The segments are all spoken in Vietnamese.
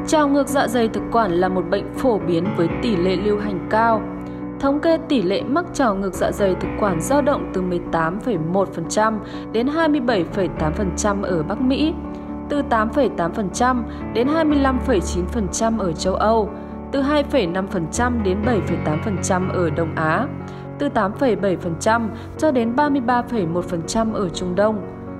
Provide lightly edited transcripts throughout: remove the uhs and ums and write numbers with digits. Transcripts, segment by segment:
Trào ngược dạ dày thực quản là một bệnh phổ biến với tỷ lệ lưu hành cao. Thống kê tỷ lệ mắc trào ngược dạ dày thực quản dao động từ 18,1% đến 27,8% ở Bắc Mỹ, từ 8,8% đến 25,9% ở châu Âu, từ 2,5% đến 7,8% ở Đông Á, từ 8,7% cho đến 33,1% ở Trung Đông,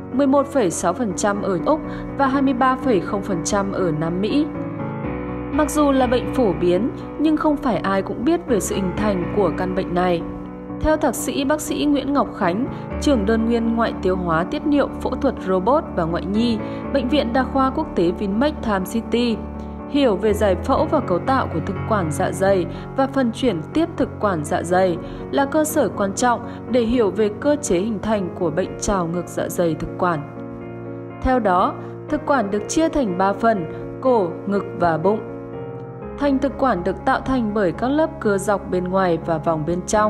11,6% ở Úc và 23,0% ở Nam Mỹ. Mặc dù là bệnh phổ biến, nhưng không phải ai cũng biết về sự hình thành của căn bệnh này. Theo thạc sĩ bác sĩ Nguyễn Ngọc Khánh, trưởng đơn nguyên ngoại tiêu hóa tiết niệu phẫu thuật robot và ngoại nhi, Bệnh viện Đa khoa Quốc tế Vinmec Time City, hiểu về giải phẫu và cấu tạo của thực quản dạ dày và phần chuyển tiếp thực quản dạ dày là cơ sở quan trọng để hiểu về cơ chế hình thành của bệnh trào ngược dạ dày thực quản. Theo đó, thực quản được chia thành 3 phần: cổ, ngực và bụng. Thành thực quản được tạo thành bởi các lớp cơ dọc bên ngoài và vòng bên trong.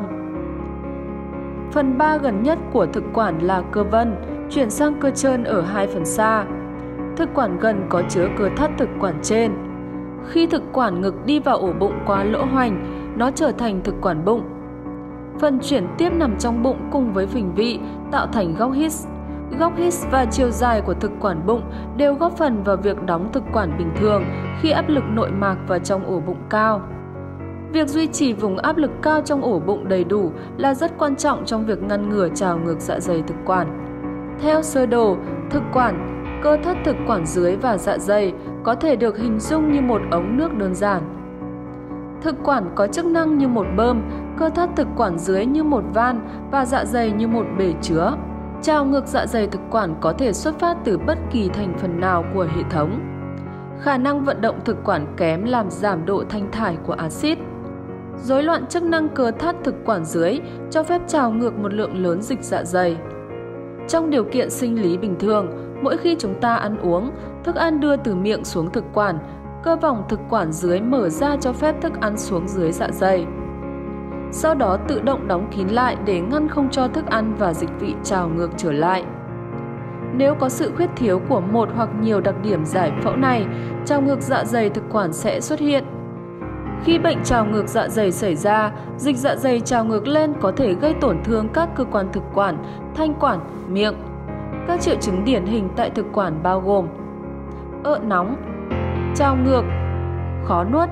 Phần 3 gần nhất của thực quản là cơ vân, chuyển sang cơ trơn ở 2 phần xa. Thực quản gần có chứa cơ thắt thực quản trên. Khi thực quản ngực đi vào ổ bụng qua lỗ hoành, nó trở thành thực quản bụng. Phần chuyển tiếp nằm trong bụng cùng với phình vị tạo thành góc hít. Góc hít và chiều dài của thực quản bụng đều góp phần vào việc đóng thực quản bình thường khi áp lực nội mạc vào trong ổ bụng cao. Việc duy trì vùng áp lực cao trong ổ bụng đầy đủ là rất quan trọng trong việc ngăn ngừa trào ngược dạ dày thực quản. Theo sơ đồ, thực quản, cơ thắt thực quản dưới và dạ dày có thể được hình dung như một ống nước đơn giản. Thực quản có chức năng như một bơm, cơ thắt thực quản dưới như một van và dạ dày như một bể chứa. Trào ngược dạ dày thực quản có thể xuất phát từ bất kỳ thành phần nào của hệ thống. Khả năng vận động thực quản kém làm giảm độ thanh thải của axit. Rối loạn chức năng cơ thắt thực quản dưới cho phép trào ngược một lượng lớn dịch dạ dày. Trong điều kiện sinh lý bình thường, mỗi khi chúng ta ăn uống, thức ăn đưa từ miệng xuống thực quản, cơ vòng thực quản dưới mở ra cho phép thức ăn xuống dưới dạ dày. Sau đó tự động đóng kín lại để ngăn không cho thức ăn và dịch vị trào ngược trở lại. Nếu có sự khuyết thiếu của một hoặc nhiều đặc điểm giải phẫu này, trào ngược dạ dày thực quản sẽ xuất hiện. Khi bệnh trào ngược dạ dày xảy ra, dịch dạ dày trào ngược lên có thể gây tổn thương các cơ quan thực quản, thanh quản, miệng. Các triệu chứng điển hình tại thực quản bao gồm ợ nóng, trào ngược, khó nuốt.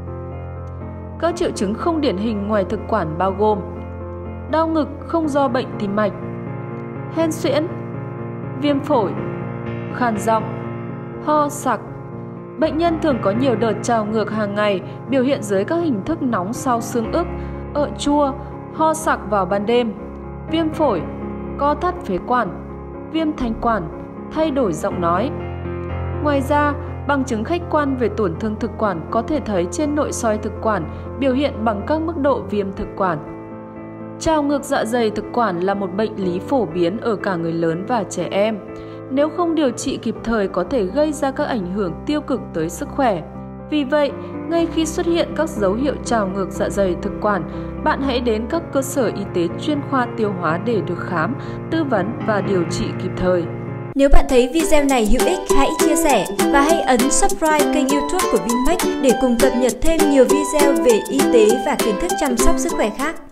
Các triệu chứng không điển hình ngoài thực quản bao gồm đau ngực không do bệnh tim mạch, hen suyễn, viêm phổi, khan giọng, ho sặc. Bệnh nhân thường có nhiều đợt trào ngược hàng ngày, biểu hiện dưới các hình thức nóng sau xương ức, ợ chua, ho sặc vào ban đêm, viêm phổi, co thắt phế quản, viêm thanh quản, thay đổi giọng nói. Ngoài ra, bằng chứng khách quan về tổn thương thực quản có thể thấy trên nội soi thực quản, biểu hiện bằng các mức độ viêm thực quản. Trào ngược dạ dày thực quản là một bệnh lý phổ biến ở cả người lớn và trẻ em. Nếu không điều trị kịp thời có thể gây ra các ảnh hưởng tiêu cực tới sức khỏe. Vì vậy, ngay khi xuất hiện các dấu hiệu trào ngược dạ dày thực quản, bạn hãy đến các cơ sở y tế chuyên khoa tiêu hóa để được khám, tư vấn và điều trị kịp thời. Nếu bạn thấy video này hữu ích, hãy chia sẻ và hãy ấn subscribe kênh YouTube của Vinmec để cùng cập nhật thêm nhiều video về y tế và kiến thức chăm sóc sức khỏe khác.